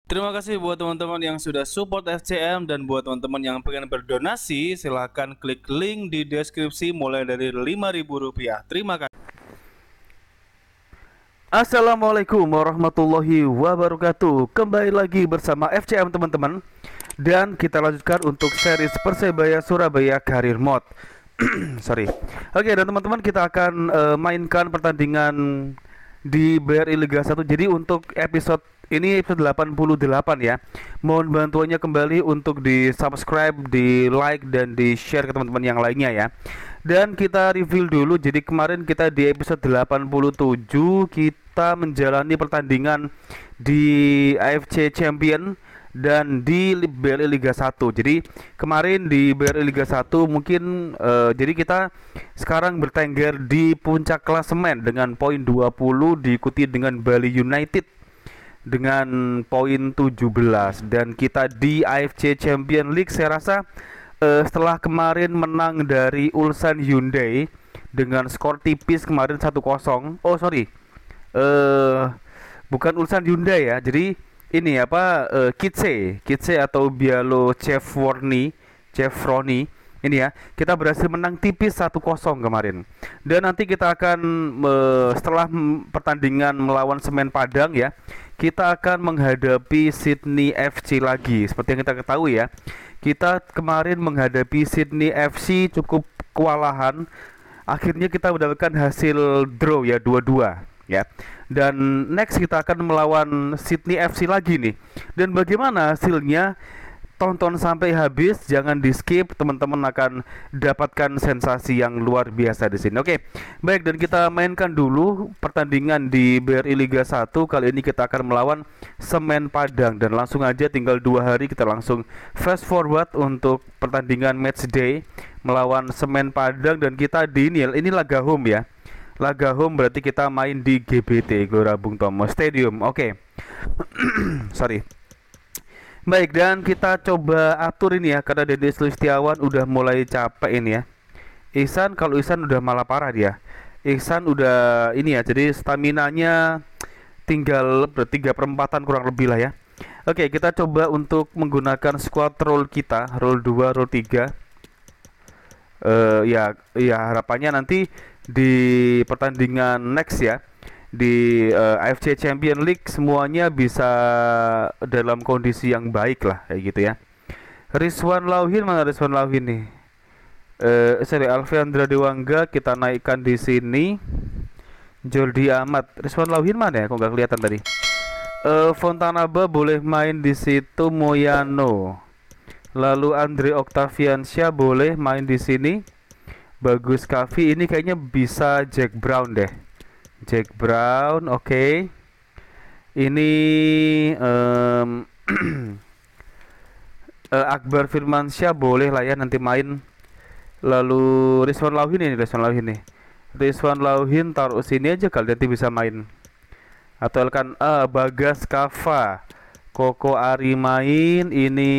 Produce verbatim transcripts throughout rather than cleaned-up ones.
Terima kasih buat teman-teman yang sudah support F C M, dan buat teman-teman yang pengen berdonasi silahkan klik link di deskripsi mulai dari lima ribu rupiah. Terima kasih. Assalamualaikum warahmatullahi wabarakatuh. Kembali lagi bersama F C M teman-teman, dan kita lanjutkan untuk series Persebaya Surabaya Career Mode. Sorry. Oke, dan teman-teman kita akan uh, mainkan pertandingan di B R I Liga satu. Jadi untuk episode ini episode delapan puluh delapan ya. Mohon bantuannya kembali untuk di subscribe, di like, dan di share ke teman-teman yang lainnya ya. Dan kita review dulu. Jadi kemarin kita di episode delapan puluh tujuh kita menjalani pertandingan di A F C Champion dan di B R I Liga satu. Jadi kemarin di B R I Liga satu mungkin uh, jadi kita sekarang bertengger di puncak klasemen dengan poin dua puluh, diikuti dengan Bali United dengan poin tujuh belas, dan kita di A F C Champion League. Saya rasa uh, setelah kemarin menang dari Ulsan Hyundai dengan skor tipis kemarin satu kosong. Oh sorry, uh, bukan Ulsan Hyundai ya. Jadi ini apa uh, Kitse, Kitse atau Bialo Chevroni, Chevroni ini ya. Kita berhasil menang tipis satu kosong kemarin. Dan nanti kita akan uh, setelah pertandingan melawan Semen Padang ya, kita akan menghadapi Sydney F C lagi. Seperti yang kita ketahui ya, kita kemarin menghadapi Sydney F C cukup kewalahan. Akhirnya kita mendapatkan hasil draw ya, dua dua ya. Dan next kita akan melawan Sydney F C lagi nih. Dan bagaimana hasilnya? Tonton sampai habis, jangan di skip, teman-teman akan dapatkan sensasi yang luar biasa di sini. Oke, baik, dan kita mainkan dulu pertandingan di B R I Liga satu. Kali ini kita akan melawan Semen Padang, dan langsung aja tinggal dua hari kita langsung fast forward untuk pertandingan match day melawan Semen Padang. Dan kita di ini, ini laga home ya. Laga home berarti kita main di G B T, Gelora Bung Tomo Stadium. Oke. Sorry. Baik, dan kita coba atur ini ya, karena Dennis Listiawan udah mulai capek ini ya. Ihsan, kalau Ihsan udah malah parah dia. Ihsan udah ini ya, jadi staminanya tinggal tiga perempatan kurang lebih lah ya. Oke, kita coba untuk menggunakan squad role kita, role dua, role tiga. Uh, ya, ya harapannya nanti di pertandingan next ya, di uh, A F C Champion League semuanya bisa dalam kondisi yang baik lah, kayak gitu ya. Rizwan Lauhin, mana Rizwan Lauhin nih? Eh, uh, sorry, Alfiandra Dewangga kita naikkan di sini. Jordi Amat, Rizwan Lauhin mana ya? Kok nggak kelihatan tadi? Uh, Fontanaba boleh main di situ, Moyano. Lalu Andre Octaviansyah boleh main di sini. Bagus Kavi, ini kayaknya bisa Jack Brown deh. Jack Brown, oke. Okay. Ini um, uh, Akbar Firmansyah boleh lah ya nanti main. Lalu Rizwan Lauhin ini, Rizwan Lauhin nih. Rizwan Lauhin taruh sini aja kali, nanti bisa main. Atau kan ah, Bagas Kava, Koko Ari main. Ini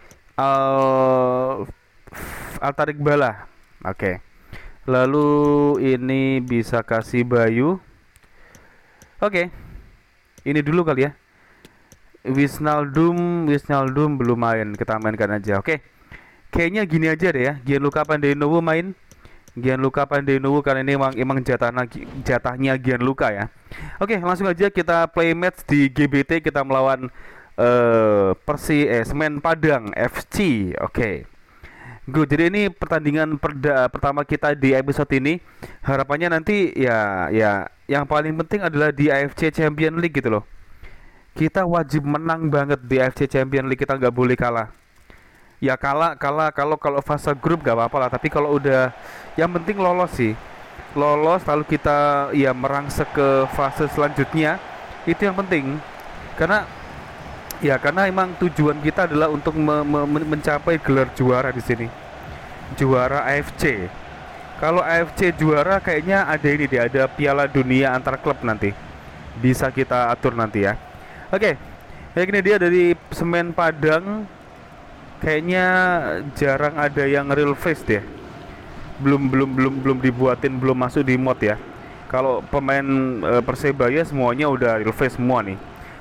Al Altarik Bala, oke. Okay. Lalu ini bisa kasih Bayu. Oke, okay. Ini dulu kali ya. Wisnaldum, Wisnaldum belum main, kita mainkan aja. Oke, okay. Kayaknya gini aja deh ya. Gianluca Pandenowo main. Gianluca Pandenowo karena ini emang emang jatahnya jatahnya Gianluca ya. Oke, okay, langsung aja kita play match di G B T. Kita melawan uh, Persi eh, Semen Padang F C. Oke. Okay. Good, jadi ini pertandingan perda, pertama kita di episode ini. Harapannya nanti ya ya yang paling penting adalah di A F C Champion League gitu loh. Kita wajib menang banget di A F C Champion League, kita nggak boleh kalah. Ya kalah kalah kalau kalau fase grup gak apa-apa lah, tapi kalau udah yang penting lolos sih. Lolos lalu kita ya merangsek ke fase selanjutnya. Itu yang penting. Karena ya karena emang tujuan kita adalah untuk me me mencapai gelar juara di sini. Juara A F C. Kalau A F C juara kayaknya ada ini dia, ada Piala Dunia antar klub nanti. Bisa kita atur nanti ya. Oke. Kayak gini dia dari Semen Padang. Kayaknya jarang ada yang real face deh. Belum belum belum belum dibuatin, belum masuk di mod ya. Kalau pemain e, Persebaya semuanya udah real face semua nih.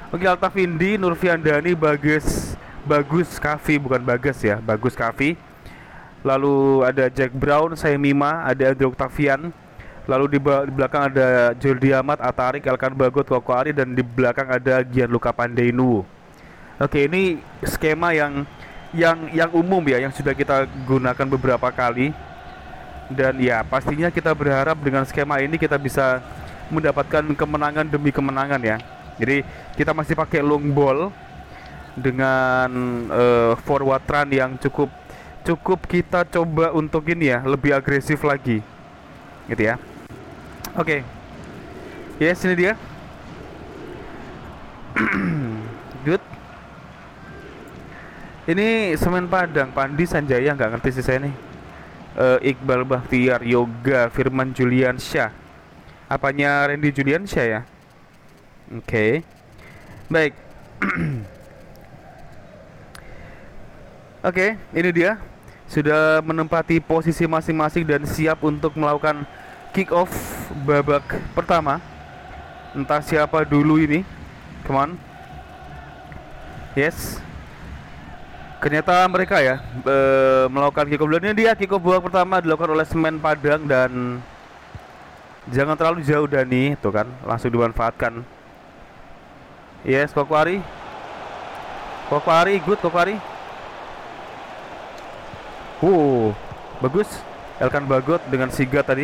Oke, Altavindi, Nurfiandani, Bagus, Bagus Kavi, bukan Bagas ya, Bagus Kavi. Lalu ada Jack Brown, Saimima, ada Andre Octavian. Lalu di, di belakang ada Jordi Amat, Atarik, Elkan Bagot, Koko Ari, dan di belakang ada Gianluca Pandeinuwu. Oke, ini skema yang yang yang umum ya, yang sudah kita gunakan beberapa kali. Dan ya pastinya kita berharap dengan skema ini kita bisa mendapatkan kemenangan demi kemenangan ya. Jadi kita masih pakai long ball dengan uh, forward run yang cukup cukup kita coba untuk ini ya, lebih agresif lagi gitu ya. Oke, okay. Yes, ini dia. Good. Ini Semen Padang, Pandi Sanjaya, nggak ngerti sih saya nih. uh, Iqbal Bahtiar, Yoga, Firman Juliansyah. Apanya Randy Juliansyah ya? Oke, okay. Baik. Oke, okay, ini dia sudah menempati posisi masing-masing dan siap untuk melakukan kick off babak pertama. Entah siapa dulu ini. Come on. Yes. Ternyata mereka ya e, melakukan kick off. Ini dia kick off babak pertama dilakukan oleh Semen Padang dan jangan terlalu jauh Dani, tuh kan, langsung dimanfaatkan. Yes, Kokwari. Kokwari, good Kokwari. Uh, bagus. Elkan Bagot dengan Siga tadi.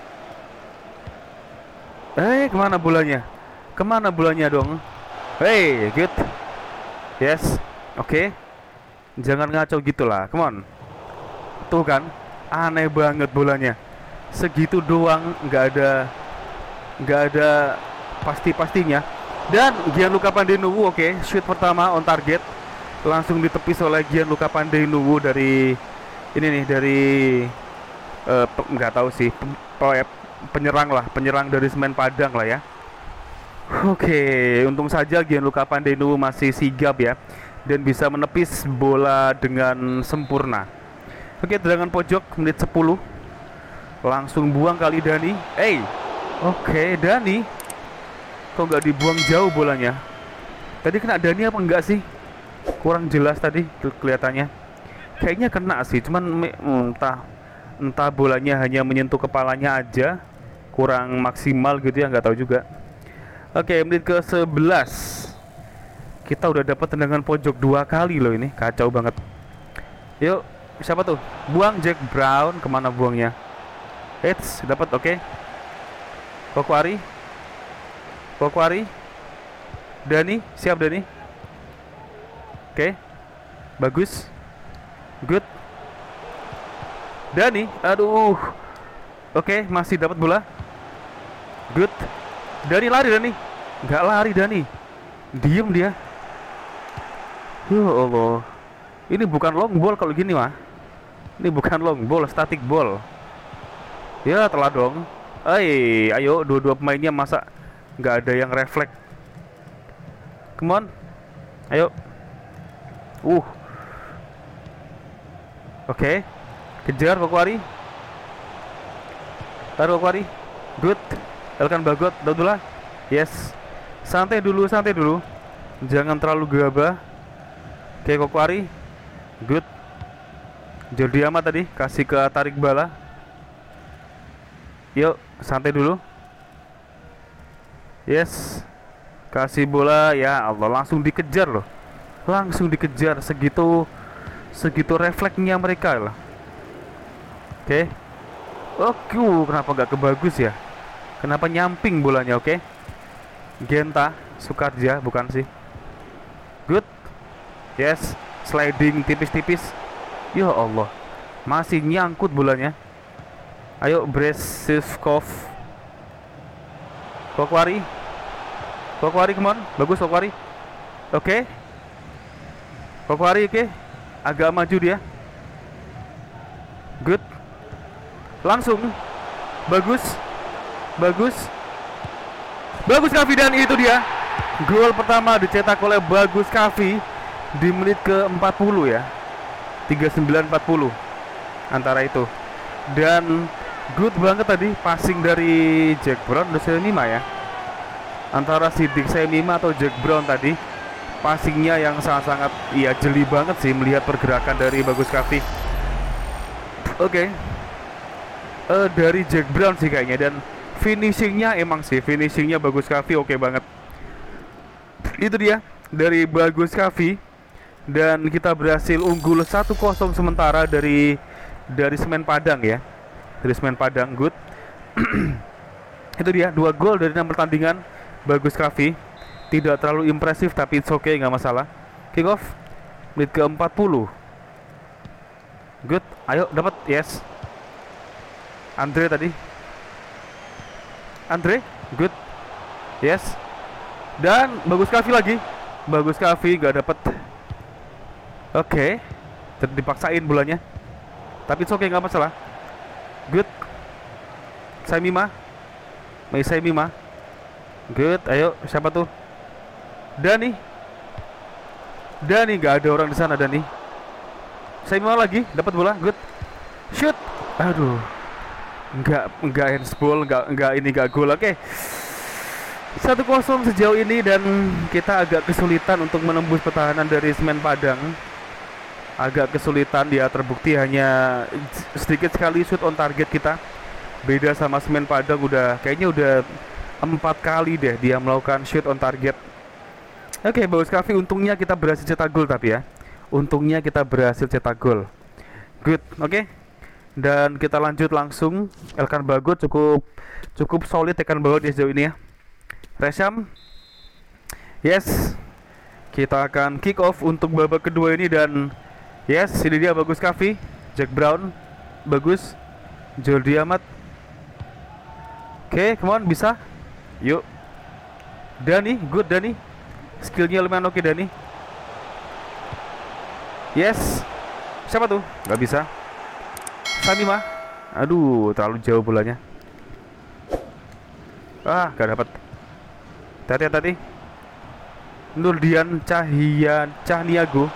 Eh, kemana bolanya? Kemana bolanya dong? Hey, good. Yes, oke. Okay. Jangan ngaco gitulah, come on. Tuh kan, aneh banget bolanya. Segitu doang, nggak ada, nggak ada pasti-pastinya. Dan Gianluca Pandeinuwu, oke, okay. Shoot pertama on target, langsung ditepis oleh Gianluca Pandeinuwu dari ini nih, dari nggak uh, tahu sih, penyerang lah, penyerang dari Semen Padang lah ya. Oke, okay. Untung saja Gianluca Pandeinuwu masih sigap ya, dan bisa menepis bola dengan sempurna. Oke, okay, tendangan pojok menit sepuluh. Langsung buang kali Dani. Eh, hey. Oke, okay, Dani. Kok nggak dibuang jauh bolanya? Tadi kena Dani apa enggak sih? Kurang jelas tadi kelihatannya. Kayaknya kena sih, cuman entah entah bolanya hanya menyentuh kepalanya aja, kurang maksimal gitu ya, nggak tahu juga. Oke, menit ke sebelas. Kita udah dapat tendangan pojok dua kali loh ini, kacau banget. Yuk, siapa tuh? Buang Jack Brown, kemana buangnya? Eits, dapat, oke. Okay. Kokwari. Kokwari. Dani, siap Dani. Oke. Okay. Bagus. Good. Dani, aduh. Oke, okay, masih dapat bola. Good. Dani lari Dani. Nggak lari Dani. Diem dia. Ya Allah. Ini bukan long ball kalau gini mah. Ini bukan long ball, static ball. Ya telah dong. Hey, ayo dua-dua pemainnya masa nggak ada yang refleks. Come on. Ayo. Uh. Oke. Okay. Kejar Kokwari. Taruh Kokwari. Good. Elkan Bagot, Daudullah. Yes. Santai dulu, santai dulu. Jangan terlalu gegabah. Oke, okay, Kokwari. Good. Jordi Amat tadi kasih ke tarik bala. Yuk, santai dulu. Yes. Kasih bola, ya Allah, langsung dikejar loh. Langsung dikejar, segitu segitu refleksnya mereka lah. Oke. Okay. Oke, kenapa nggak kebagus ya? Kenapa nyamping bolanya? Oke. Okay. Genta Sukarja, bukan sih. Good. Yes, sliding tipis-tipis. Ya Allah, masih nyangkut bolanya. Ayo Bresivkov. Kokwari. Kokwari, come on. Bagus Kokwari. Oke. Okay. Kokwari, oke. Okay. Agak maju dia. Good. Langsung. Bagus. Bagus. Bagus Kavi, dan itu dia. Gol pertama dicetak oleh Bagus Kavi di menit ke empat puluh ya. tiga puluh sembilan empat puluh antara itu. Dan good banget tadi passing dari Jack Brown, udah lima ya. antara Sidik Semima atau Jack Brown tadi. Passingnya yang sangat-sangat ya jeli banget sih melihat pergerakan dari Bagus Kavi. Oke, okay. uh, dari Jack Brown sih kayaknya, dan finishingnya emang sih finishingnya Bagus Kavi oke okay banget. Itu dia dari Bagus Kavi, dan kita berhasil unggul satu kosong sementara dari dari Semen Padang ya, dari Semen Padang. Good. Itu dia dua gol dari enam pertandingan Bagus Kavi. Tidak terlalu impresif tapi it's okay, nggak masalah. Kick off menit ke empat puluh. Good, ayo dapat, yes. Andre tadi. Andre, good. Yes. Dan Bagus Kavi lagi. Bagus Kavi nggak dapat. Oke. Okay. Dipaksain bolanya. Tapi it's okay, nggak masalah. Good. Saimima. Mei Saimima. Good, ayo siapa tuh? Dani. Dani, nggak ada orang di sana Dani. Saimima lagi dapat bola, good. Shoot. Aduh. Nggak nggak handsball, nggak nggak ini nggak gol. Oke. Okay. satu kosong sejauh ini, dan kita agak kesulitan untuk menembus pertahanan dari Semen Padang. Agak kesulitan, dia terbukti hanya sedikit sekali shoot on target kita. Beda sama Semen Padang, udah kayaknya udah empat kali deh dia melakukan shoot on target. Oke, okay, Bagus Kavi untungnya kita berhasil cetak gol tapi ya. Untungnya kita berhasil cetak gol. Good, oke. Okay. Dan kita lanjut langsung. Elkan Bagot cukup cukup solid Elkan Bagot di sejauh ini ya. Resham. Yes. Kita akan kick off untuk babak kedua ini, dan yes, ini dia Bagus Kavi, Jack Brown, bagus. Jordi Amat. Oke, okay, come on, bisa. Yuk. Dani, good Dani. Skillnya lumayan oke Dani. Yes. Siapa tuh? Gak bisa. Saimima. Aduh, terlalu jauh bolanya. Ah, gak dapat. Tadi tadi. Nurdian Cahya Cahniago.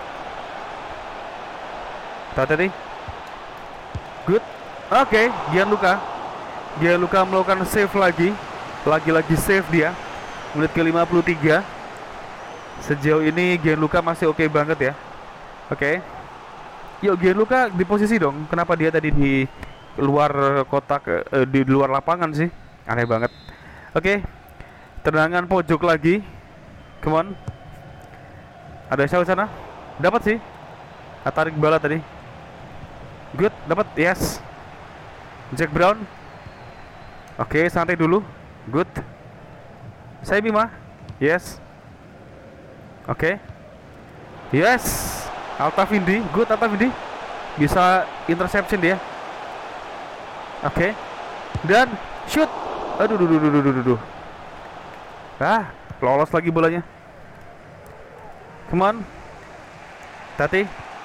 Tadi tadi. Good. Oke, okay, Gianluca. Gianluca melakukan save lagi. Lagi-lagi save dia. Menit ke lima puluh tiga. Sejauh ini Gianluca masih oke okay banget ya. Oke. Okay. Yuk Gianluca di posisi dong. Kenapa dia tadi di luar kotak, eh, di luar lapangan sih? Aneh banget. Oke. Okay. Tendangan pojok lagi. Come on. Ada siapa sana? Dapat sih. Tarik bola tadi. Good, dapat. Yes. Jack Brown. Oke, okay, santai dulu. Good. Saimima. Yes. Oke. Okay. Yes. Altavindi, good Altavindi. Bisa interception dia. Oke. Okay. Dan shoot. Aduh, duh, duh, duh, duh, duh, duh. Ah, lolos lagi bolanya. Come on. Tati.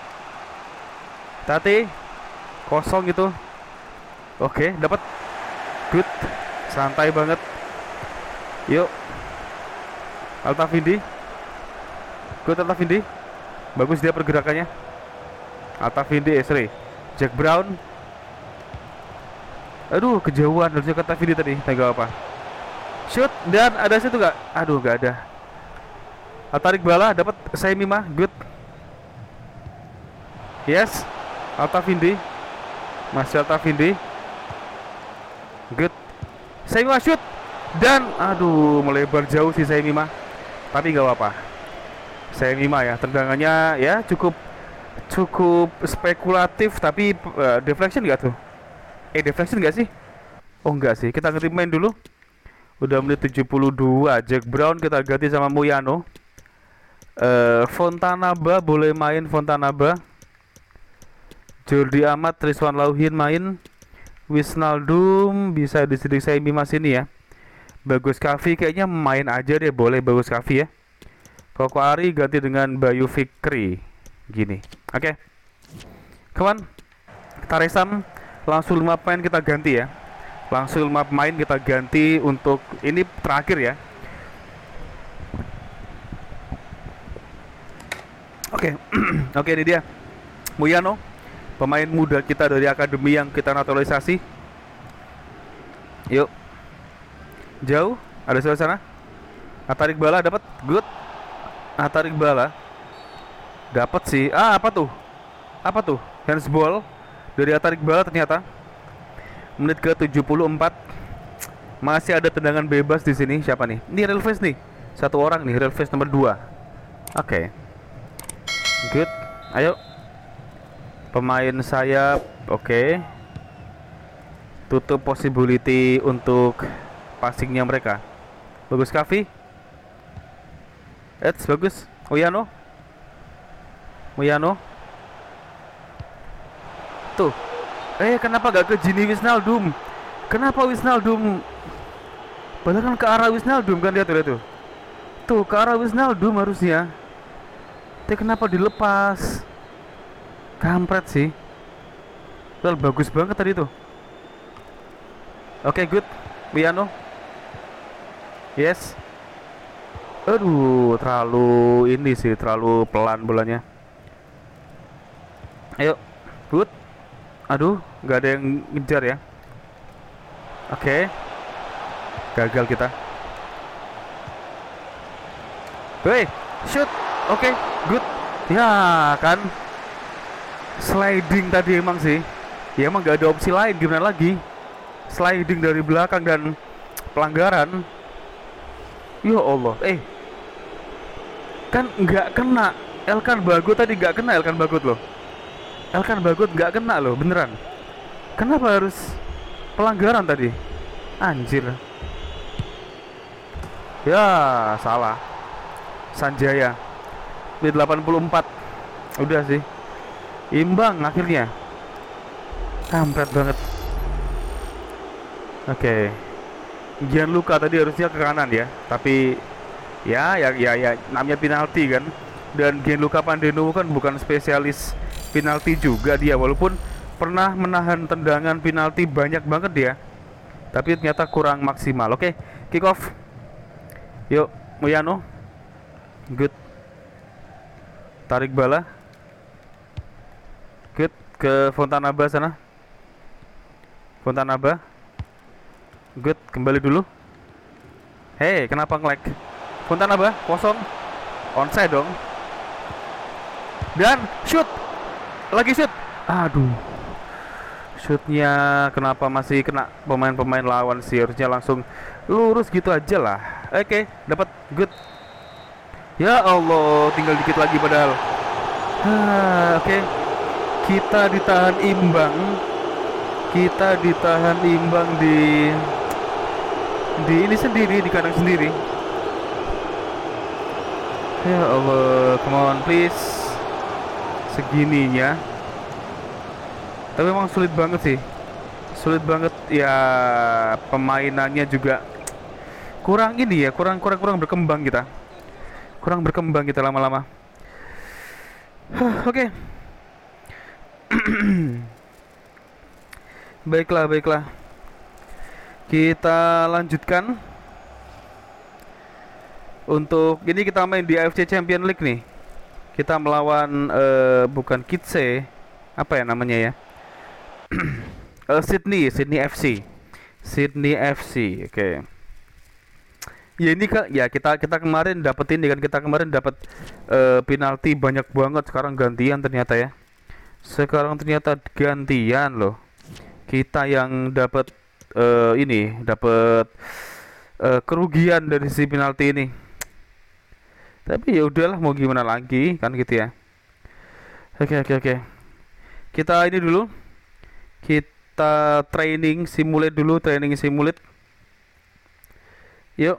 Tati. Kosong gitu. Oke, okay, dapat. Good. Santai banget. Yuk. Altavindi. Good Altavindi. Bagus dia pergerakannya. Altavindi, Esri. Jack Brown. Aduh, kejauhan. Harusnya ke Altavindi tadi. Tega apa? Shoot. Dan ada situ gak? Aduh, gak ada. Tarik bola, dapat Saimima. Good. Yes. Altavindi. Masih Altavindi. Good. Saimima shoot. Dan aduh, melebar jauh sih Saimima. Tapi gak apa-apa. Saimima ya, tendangannya ya cukup cukup spekulatif, tapi uh, deflection gak tuh? Eh deflection gak sih? Oh enggak sih, kita ganti main dulu. Udah menit tujuh puluh dua. Jack Brown kita ganti sama Muyano. uh, Fontanaba boleh main. Fontanaba. Jordi Amat, Rizwan Lauhin main. Wisnaldum bisa di Sidik Saimima sini ya. Bagus Kavi kayaknya main aja deh, boleh Bagus Kavi ya. Koko Ari ganti dengan Bayu Fikri. Gini. Oke. Okay. Come on. Kita resam. Langsung lima pemain kita ganti ya. Langsung lima pemain kita ganti untuk ini terakhir ya. Oke. Okay. Oke, okay, ini dia. Muyano, pemain muda kita dari akademi yang kita naturalisasi. Yuk. Jauh. Ada sebelah sana. Ah, tarik bala dapat. Good. Ah, tarik bala. Dapat sih. Ah, apa tuh? Apa tuh? Handsball dari Atarik Bala ternyata. Menit ke tujuh puluh empat. Masih ada tendangan bebas di sini. Siapa nih? Ini real face nih. Satu orang nih, real face nomor dua. Oke. Okay. Good. Ayo. Pemain sayap. Oke. Okay. Tutup possibility untuk passingnya mereka. Bagus Kavi. Eits, bagus. Uyano. Uyano. Tuh. Eh, kenapa gak ke Gini Wijnaldum? Kenapa Wijnaldum? Padahal kan ke arah Wijnaldum kan, lihat tuh, lihat tuh. Tuh, ke arah Wijnaldum harusnya. Tapi kenapa dilepas? Kampret sih. Well, bagus banget tadi tuh. Oke, okay, good. Wiano. Yes. Aduh, terlalu ini sih, terlalu pelan bolanya. Ayo, good. Aduh, nggak ada yang ngejar ya. Oke, okay. Gagal kita. Hei, shoot. Oke, okay, good. Ya kan, sliding tadi emang sih. Ya emang nggak ada opsi lain, gimana lagi? Sliding dari belakang dan pelanggaran. Ya Allah, eh, kan nggak kena. Elkan Bagot tadi nggak kena Elkan Bagot loh. Elkan Bagot nggak kena loh, beneran. Kenapa harus pelanggaran tadi? Anjir. Ya, salah. Sanjaya. Di delapan puluh empat. Udah sih. Imbang akhirnya. Kampret banget. Oke. Okay. Gianluca tadi harusnya ke kanan ya, tapi ya ya ya ya namanya penalti kan. Dan Gianluca Pandenovo kan bukan spesialis penalti juga dia, walaupun pernah menahan tendangan penalti banyak banget dia, tapi ternyata kurang maksimal. Oke, okay, kick off. Yuk, Muyano. Good. Tarik bala. Good, ke Fontanaba sana. Fontanaba. Good, kembali dulu. Hei, kenapa nge-lag? Fontanaba, kosong. Onside dong. Dan shoot. Lagi shoot. Aduh. Shootnya kenapa masih kena pemain-pemain lawan sih? Harusnya langsung lurus gitu aja lah. Oke, okay, dapat. Good. Ya Allah, tinggal dikit lagi padahal. Oke, okay. Kita ditahan imbang. Kita ditahan imbang di di ini sendiri, di kandang sendiri. Ya Allah, come on please. Segininya. Tapi memang sulit banget sih. Sulit banget ya, pemainannya juga kurang ini ya, kurang kurang kurang berkembang kita. Kurang berkembang kita lama-lama. Oke. Okay. Baiklah, baiklah. Kita lanjutkan. Untuk ini kita main di A F C Champions League nih. Kita melawan uh, bukan Kitse, apa ya namanya ya? uh, Sydney, Sydney F C. Sydney F C. Oke. Okay. Ya ini kan ya kita kita kemarin dapat ini kan, kita kemarin dapat uh, penalti banyak banget, sekarang gantian ternyata ya. Sekarang ternyata gantian loh. Kita yang dapat uh, ini, dapat uh, kerugian dari si penalti ini. Tapi ya udahlah, mau gimana lagi kan gitu ya. Oke oke oke. Kita ini dulu. Kita training simulate dulu, training simulate. Yuk.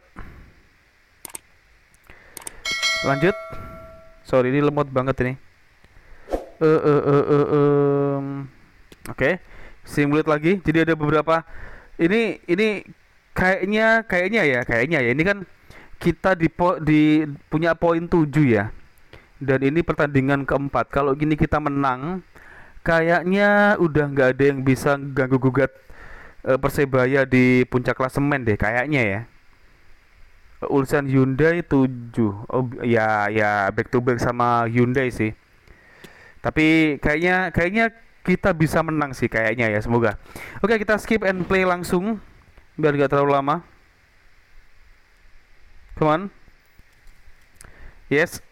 Lanjut. Sorry, ini lemot banget ini. Eh uh, eh uh, eh uh, uh, um. Oke. Okay. Simulate lagi. Jadi ada beberapa ini ini kayaknya kayaknya ya, kayaknya ya. Ini kan kita di, po, di punya poin tujuh ya. Dan ini pertandingan keempat. Kalau gini kita menang, kayaknya udah nggak ada yang bisa ganggu gugat uh, Persebaya di puncak klasemen deh kayaknya ya. Ulsan Hyundai tujuh. Oh ya ya, back to back sama Hyundai sih. Tapi kayaknya kayaknya kita bisa menang sih kayaknya ya, semoga. Oke, kita skip and play langsung biar gak terlalu lama. Come on. Yes.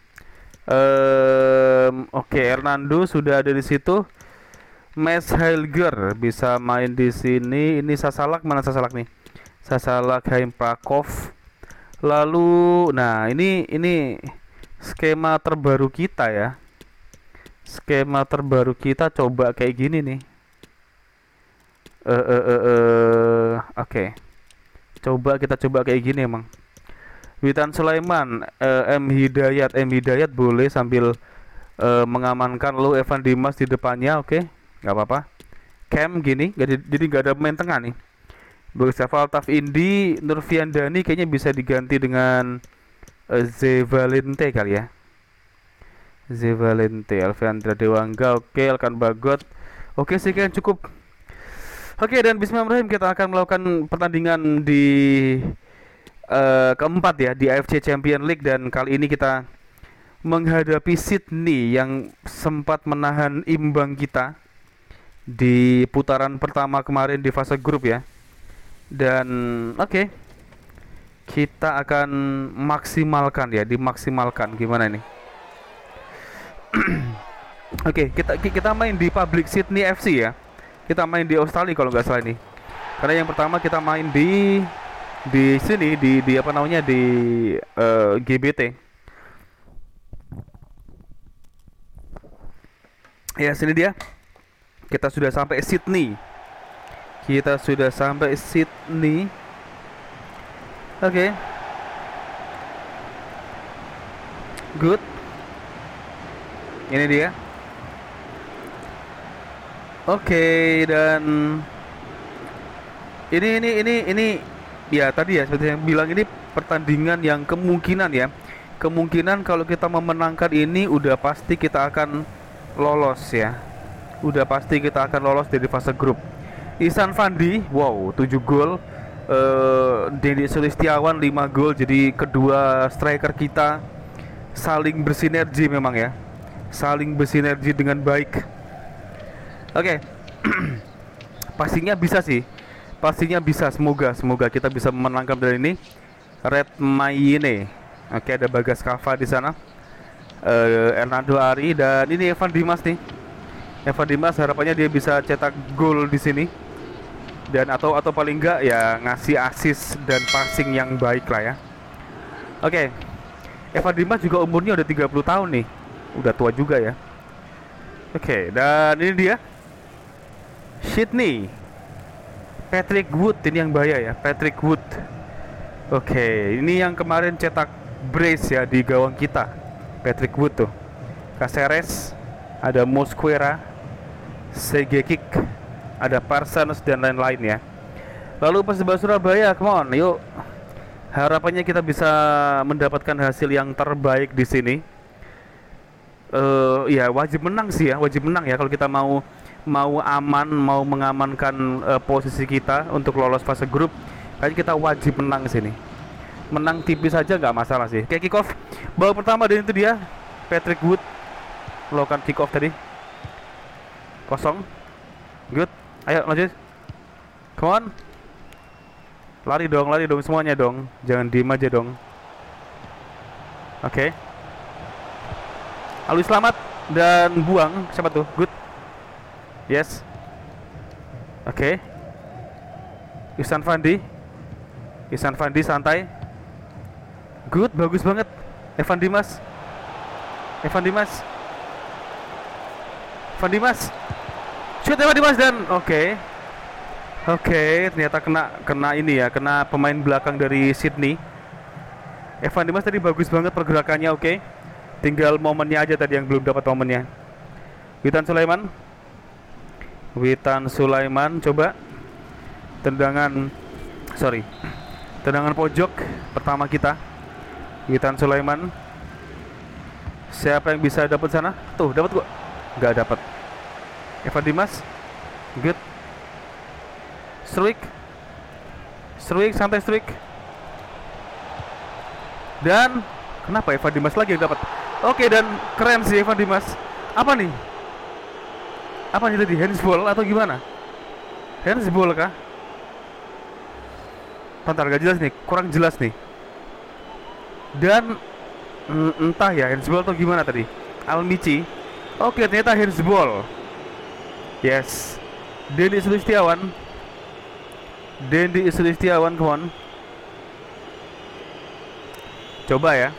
Um, Oke, okay, Hernando sudah ada di situ. Mes Helger bisa main di sini. Ini Sasalak, mana Sasalak nih? Sasalak, Haim Prakov. Lalu, nah ini ini skema terbaru kita ya. Skema terbaru kita coba kayak gini nih. Eh, uh, uh, uh, uh. Oke. Okay. Coba kita coba kayak gini emang. Witan Sulaiman, uh, M Hidayat, M Hidayat boleh sambil uh, mengamankan lo Evan Dimas di depannya, oke? Okay? Gak apa-apa. Cam gini, jadi jadi nggak ada pemain tengah nih. Bersama Altaf Indi, Nurfian Dani kayaknya bisa diganti dengan uh, Zevalente kali ya. Zevalente, Alfiandra Dewangga, oke, okay, Elkan Bagot, oke okay, sekian cukup. Oke, okay, dan bismillahirrahmanirrahim kita akan melakukan pertandingan di uh, keempat ya di A F C Champions League, dan kali ini kita menghadapi Sydney yang sempat menahan imbang kita di putaran pertama kemarin di fase grup ya. Dan oke, okay, kita akan maksimalkan ya, dimaksimalkan gimana ini? Oke, okay, kita kita main di Public Sydney F C ya. Kita main di Australia kalau nggak salah ini. Karena yang pertama kita main di di sini di di apa namanya di uh, G B T. Ya, sini dia. Kita sudah sampai Sydney. Kita sudah sampai Sydney. Oke. Okay. Good. Ini dia. Oke, okay, dan ini ini ini ini ya tadi ya seperti yang bilang, ini pertandingan yang kemungkinan ya. Kemungkinan kalau kita memenangkan ini udah pasti kita akan lolos ya. Udah pasti kita akan lolos dari fase grup. Ihsan Fandi, wow, tujuh gol. Uh, Dendi Sulistiawan lima gol. Jadi kedua striker kita saling bersinergi memang ya. Saling bersinergi dengan baik. Oke, okay. Pastinya bisa sih, pastinya bisa. Semoga, semoga kita bisa memenangkan dari ini. Red Mayine, oke okay, ada Bagas Kava di sana, uh, Hernando Ari, dan ini Evan Dimas nih. Evan Dimas harapannya dia bisa cetak gol di sini, dan atau atau paling enggak ya ngasih assist dan passing yang baik lah ya. Oke, okay. Evan Dimas juga umurnya udah tiga puluh tahun nih, udah tua juga ya. Oke, okay, dan ini dia Sydney, Patrick Wood, ini yang bahaya ya, Patrick Wood. Oke, okay, ini yang kemarin cetak brace ya di gawang kita, Patrick Wood tuh. Caceres, ada Mosquera, Segekik, ada Parsons dan lain-lain ya. Lalu Persebaya Surabaya, come on, yuk. Harapannya kita bisa mendapatkan hasil yang terbaik di sini. Uh, ya wajib menang sih ya, wajib menang ya kalau kita mau mau aman, mau mengamankan uh, posisi kita untuk lolos fase grup. Kayaknya kita wajib menang sini. Menang tipis saja nggak masalah sih. Kayak kick off babak pertama, dan itu dia Patrick Wood melakukan kick off tadi. Kosong. Good. Ayo lanjut. Come on. Lari dong, lari dong semuanya dong. Jangan diem aja dong. Oke. Okay. Alwi selamat dan buang. Siapa tuh? Good. Yes. Oke. Okay. Ihsan Fandi. Ihsan Fandi santai. Good, bagus banget. Evan Dimas. Evan Dimas. Evan Dimas. Shoot Evan Dimas dan oke. Okay. Oke, okay, ternyata kena kena ini ya, kena pemain belakang dari Sydney. Evan Dimas tadi bagus banget pergerakannya, oke. Okay. Tinggal momennya aja tadi yang belum dapat momennya. Witan Sulaiman. Witan Sulaiman coba tendangan, sorry, tendangan pojok pertama kita. Witan Sulaiman. Siapa yang bisa dapat sana? Tuh, dapat gua. Nggak dapat. Evan Dimas. Good. Struik. Struik, santai Struik. Dan kenapa Evan Dimas lagi yang dapat? Oke, dan keren sih Evan Dimas. Apa nih? Apa nih tadi? Handsball atau gimana? Handsball kah? Bentar, gak jelas nih, kurang jelas nih. Dan mm, entah ya handsball atau gimana tadi. Almici. Oke, ternyata handsball. Yes. Dendi Sulistiawan. Dendi Sulistiawan, come on. Coba ya.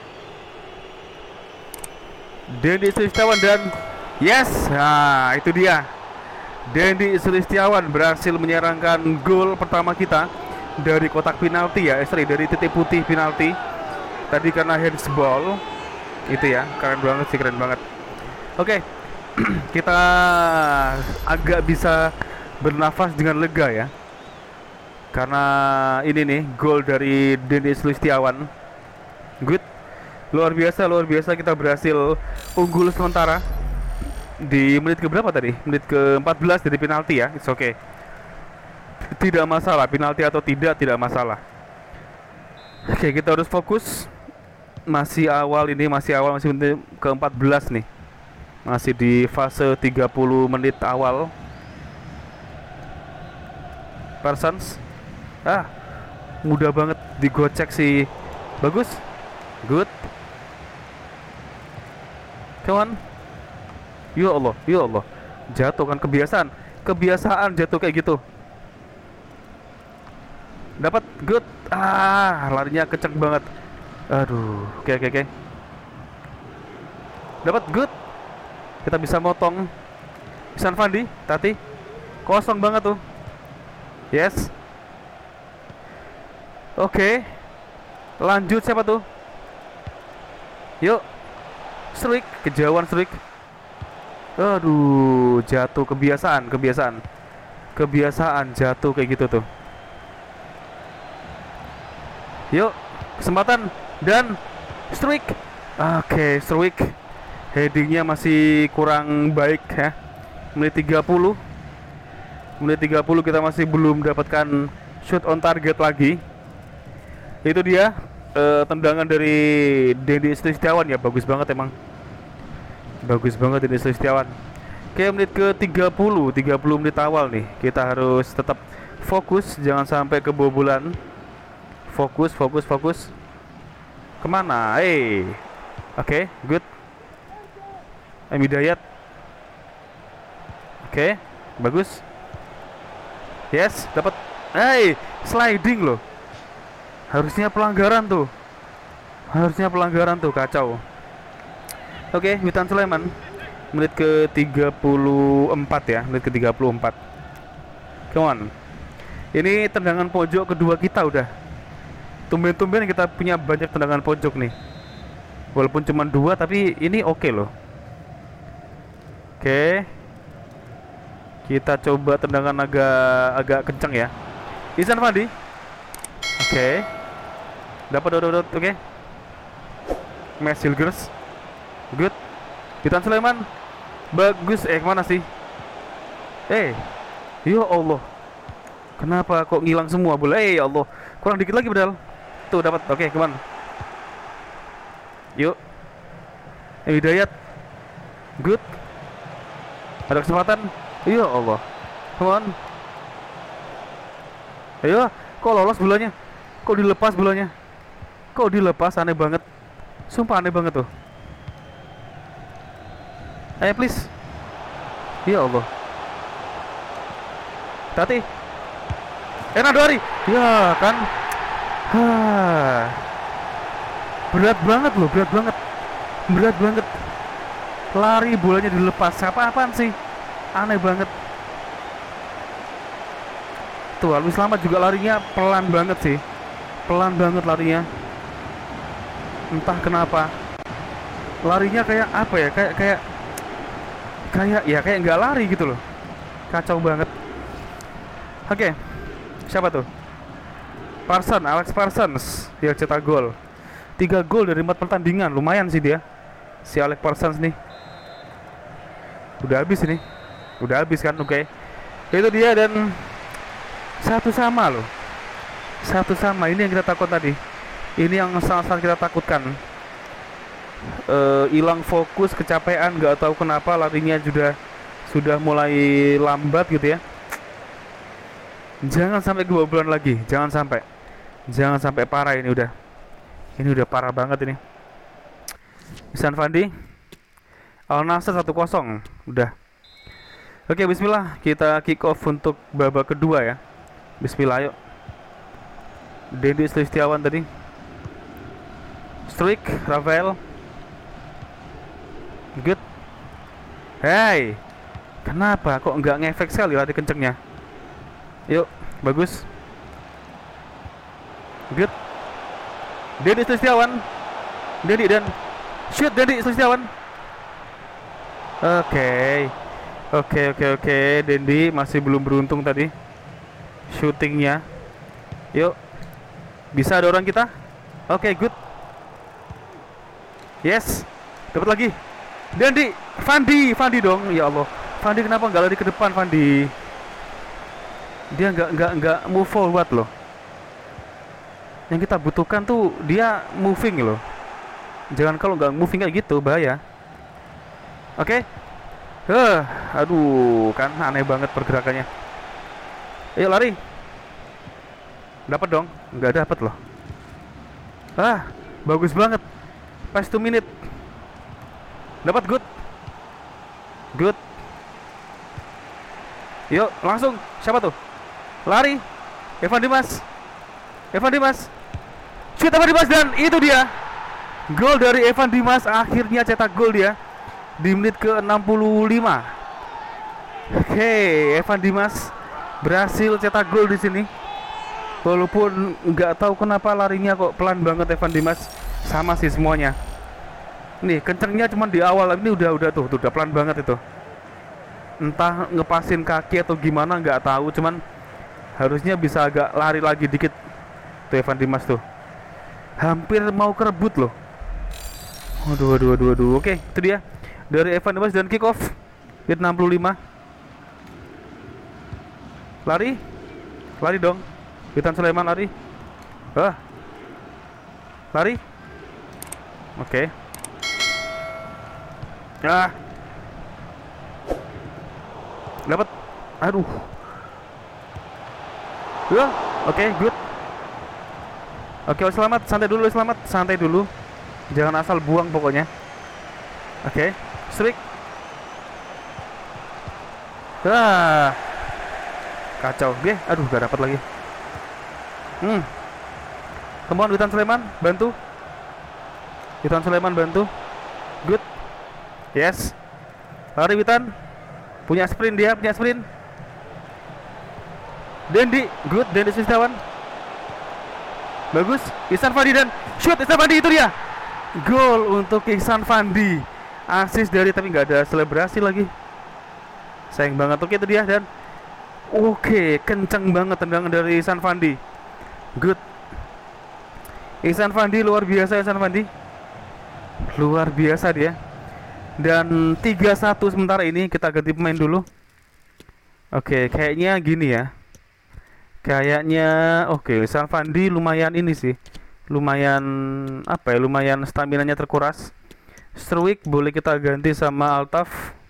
Dendi Sulistiawan dan yes. Nah, itu dia. Dendi Sulistiawan berhasil menyerangkan gol pertama kita dari kotak penalti ya. Eh, sorry, dari titik putih penalti. Tadi karena handsball. Itu ya, keren banget sih, keren banget. Oke. Kita agak bisa bernafas dengan lega ya. Karena ini nih gol dari Dendi Sulistiawan. Good. Luar biasa, luar biasa, kita berhasil unggul sementara di menit ke berapa tadi? Menit ke empat belas dari penalti ya. It's okay. Tidak masalah, penalti atau tidak, tidak masalah. Oke, kita harus fokus. Masih awal ini, masih awal, masih menit ke empat belas nih. Masih di fase tiga puluh menit awal. Parsons. Ah, mudah banget digocek sih. Bagus. Good. Come on. Ya Allah, ya Allah. Jatuh kan, kebiasaan. Kebiasaan jatuh kayak gitu. Dapat. Good. Ah, larinya kenceng banget. Aduh. Oke, oke, oke. Dapat. Good. Kita bisa motong. Ihsan Fandi, Tati. Kosong banget tuh. Yes. Oke. Lanjut siapa tuh? Yuk. Strik, kejauhan Strik. Aduh, jatuh, kebiasaan, kebiasaan. Kebiasaan jatuh kayak gitu tuh. Yuk, kesempatan dan Strik. Oke, Strik. Headingnya masih kurang baik ya. Menit tiga puluh. Menit tiga puluh kita masih belum mendapatkan shoot on target lagi. Itu dia uh, tendangan dari Dendi Sulistiawan ya, bagus banget emang. Bagus banget Dendi Sulistiawan. Oke, menit ke tiga puluh, tiga puluh menit awal nih. Kita harus tetap fokus, jangan sampai kebobolan. Fokus, fokus, fokus. Kemana? Eh, oke, okay, good. Emi Dayat. Oke, okay, bagus. Yes, dapat. Hey, sliding loh. Harusnya pelanggaran tuh. Harusnya pelanggaran tuh, kacau. Oke, okay, Witan Sulaiman. Menit ke tiga puluh empat ya, menit ke tiga puluh empat. Come on. Ini tendangan pojok kedua kita udah. Tumben-tumben kita punya banyak tendangan pojok nih. Walaupun cuma dua, tapi ini oke okay loh. Oke. Okay. Kita coba tendangan agak agak kencang ya. Ihsan Fandi. Oke. Okay. Dapat, dapat, dapat. Oke. Okay. Max Hilgers. Good. Witan Sulaiman. Bagus. Eh, kemana sih? Eh. Ya Allah. Kenapa kok ngilang semua bola? Eh, ya Allah. Kurang dikit lagi padahal. Tuh dapat. Oke, okay, kemana? Yuk. Eh, Hidayat. Good. Ada kesempatan. Ya Allah. Come on. Ayo, kok lolos bolanya? Kok dilepas bolanya? Kok dilepas, aneh banget. Sumpah aneh banget tuh. Ayo please. Ya Allah. Tati. Hernando Ari. Ya kan. Hah. Berat banget loh, berat banget. Berat banget. Lari bolanya dilepas. Apa-apaan sih? Aneh banget. Tuh, Alwi Selamat juga larinya pelan banget sih. Pelan banget larinya. Entah kenapa. Larinya kayak apa ya? Kayak kayak kayak ya kayak nggak lari gitu loh. Kacau banget. Oke. Siapa tuh? Parsons, Alex Parsons yang cetak gol. tiga gol dari empat pertandingan, lumayan sih dia. Si Alex Parsons nih. Udah habis ini. Udah habis kan, oke. Okay. Itu dia dan satu sama loh. Satu sama, ini yang kita takut tadi. Ini yang sangat-sangat kita takutkan. Hilang uh, fokus, kecapean, nggak tahu kenapa larinya sudah sudah mulai lambat gitu ya. Jangan sampai kebobolan lagi, jangan sampai. Jangan sampai parah ini udah. Ini udah parah banget ini. Ihsan Fandi. Al Nassr satu kosong. Udah. Oke, bismillah. Kita kick off untuk babak kedua ya. Bismillah, yuk. Dendi Sulistiawan tadi. Struik, Rafael. Good. Hey. Kenapa kok nggak ngefek sekali lari kencengnya? Yuk, bagus. Good. Dendi Sulistiawan. Dendi dan shoot Dendi Sulistiawan. Oke. Okay. Oke, okay, oke, okay, oke. Okay. Dendi masih belum beruntung tadi shootingnya. Yuk. Bisa ada orang kita? Oke, okay, good. Yes. Dapat lagi. Dendi, Fandi, Fandi dong. Ya Allah. Fandi kenapa nggak lari ke depan, Fandi? Dia nggak nggak nggak move forward loh. Yang kita butuhkan tuh dia moving loh. Jangan kalau nggak moving kayak gitu, bahaya. Oke. Okay. Huh, aduh, kan aneh banget pergerakannya. Ayo lari. Dapat dong? Nggak dapat loh. Ah, bagus banget. Pas two minute. Dapat, good. Good. Yuk, langsung. Siapa tuh? Lari. Evan Dimas. Evan Dimas. Shoot Evan Dimas dan itu dia. Gol dari Evan Dimas, akhirnya cetak gol dia di menit ke enam puluh lima. Oke, okay, Evan Dimas berhasil cetak gol di sini. Walaupun nggak tahu kenapa larinya kok pelan banget Evan Dimas. Sama sih semuanya. Nih, kencengnya cuma di awal, ini udah udah tuh, tuh udah pelan banget itu. Entah ngepasin kaki atau gimana nggak tahu, cuman harusnya bisa agak lari lagi dikit. Tuh Evan Dimas tuh. Hampir mau kerebut loh. Waduh, waduh, waduh, waduh. Oke, itu dia dari Evan Dimas dan kick off menit enam puluh lima. Lari. Lari dong. Witan Sulaiman lari. Ah. Lari. Oke. Ah. Dapat. Aduh. Ya, oke, okay, good. Oke, okay, selamat, santai dulu, selamat, santai dulu. Jangan asal buang pokoknya. Oke, okay. Strik. Ah. Kacau. Oke, aduh, gak dapat lagi. Hmm. Kemauan Witan Sulaiman, bantu. Witan Sulaiman bantu. Good. Yes. Lari Witan. Punya sprint dia, punya sprint. Dendi, good. Dendi Sulistiawan. Bagus. Ihsan Fandi dan shoot Ihsan Fandi, itu dia. Gol untuk Ihsan Fandi. Asis dari, tapi nggak ada selebrasi lagi. Sayang banget. Oke, itu dia dan oke, kenceng banget tendangan dari Ihsan Fandi. Good. Ihsan Fandi luar biasa, Ihsan Fandi. Luar biasa dia. Dan tiga satu sementara ini. Kita ganti pemain dulu. Oke, kayaknya gini ya. Kayaknya oke, Ihsan Fandi lumayan ini sih. Lumayan apa ya? Lumayan staminanya terkuras. Struik boleh kita ganti sama Altaf.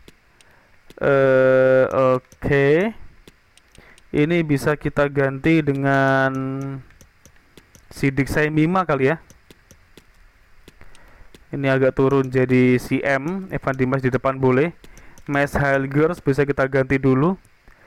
Eh, oke. Ini bisa kita ganti dengan Sidik Saimima kali ya. Ini agak turun jadi C M. Evan Dimas di depan boleh. Mes Hilgers bisa kita ganti dulu.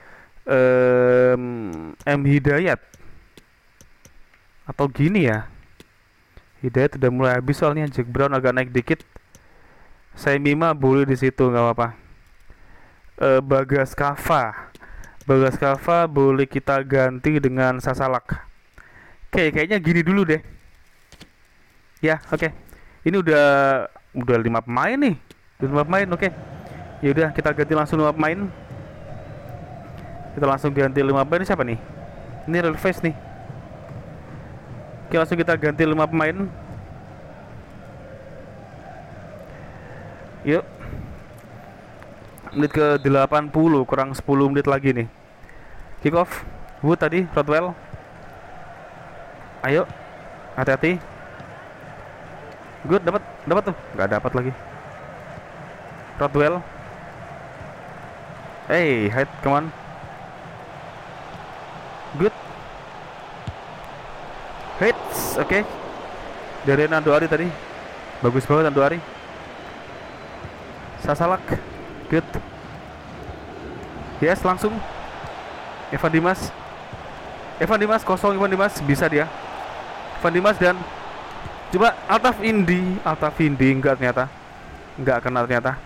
um, M Hidayat atau gini ya. Hidayat udah mulai habis soalnya. Jack Brown agak naik dikit. Saimima boleh di situ, nggak apa-apa. Uh, Bagas Kava. Bagas Kava boleh kita ganti dengan Sasalak. Oke, kayaknya gini dulu deh. Ya, oke. Okay. Ini udah udah lima pemain nih. lima pemain, oke. Okay. Ya udah, kita ganti langsung lima pemain. Kita langsung ganti lima pemain. Siapa nih? Ini real face nih. Oke, langsung kita ganti lima pemain. Yuk. Menit ke delapan puluh, kurang sepuluh menit lagi nih. Kick off. Wood tadi, Rodwell. Ayo. Hati-hati. Good, dapat, dapat tuh. Nggak dapat lagi. Rodwell. Hey, hide, come on. Good. Hits, oke. Okay. Dari Nando Ari tadi. Bagus banget Nando Ari. Sasalak. Good. Yes, langsung. Evan Dimas. Evan Dimas kosong, Evan Dimas bisa dia. Evan Dimas dan coba Altaf Indi, Altaf Indi enggak ternyata. Enggak kena ternyata.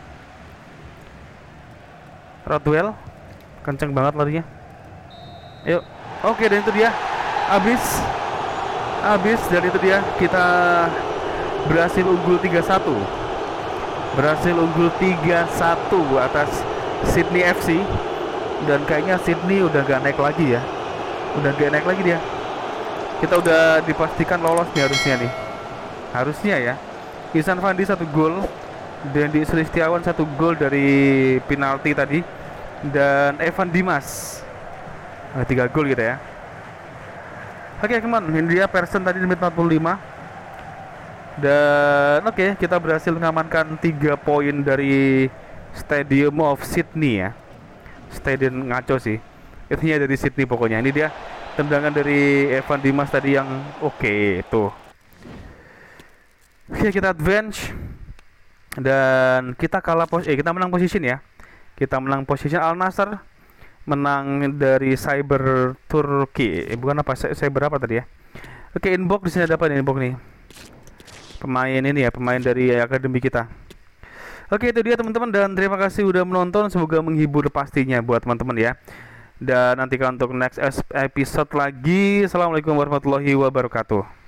Rodwell kenceng banget larinya. Ayo. Oke, dan itu dia. Habis. Habis dan itu dia kita berhasil unggul tiga satu. Berhasil unggul tiga satu atas Sydney F C. Dan kayaknya Sydney udah gak naik lagi ya. Udah gak naik lagi dia. Kita udah dipastikan lolos nih harusnya nih. Harusnya ya. Ihsan Fandi satu gol. Dendi Sulistiawan satu gol dari penalti tadi. Dan Evan Dimas nah, tiga gol gitu ya. Oke, okay, kemana? India Persson tadi di menit empat puluh lima. Dan oke, okay, kita berhasil mengamankan tiga poin dari Stadium of Sydney ya. Stadium ngaco sih. Intinya dari Sydney pokoknya. Ini dia tendangan dari Evan Dimas tadi yang oke okay, tuh. Oke, okay, kita advance. Dan kita kalah pos eh kita menang position ya. Kita menang position. Al Nassr menang dari Cyber Turki. Eh, bukan apa Cyber apa tadi ya? Oke, inbox di sini ada apa nih inbox nih? Pemain ini ya, pemain dari akademi kita. Oke, itu dia teman-teman dan terima kasih udah menonton. Semoga menghibur pastinya buat teman-teman ya. Dan nantikan untuk next episode lagi. Assalamualaikum warahmatullahi wabarakatuh.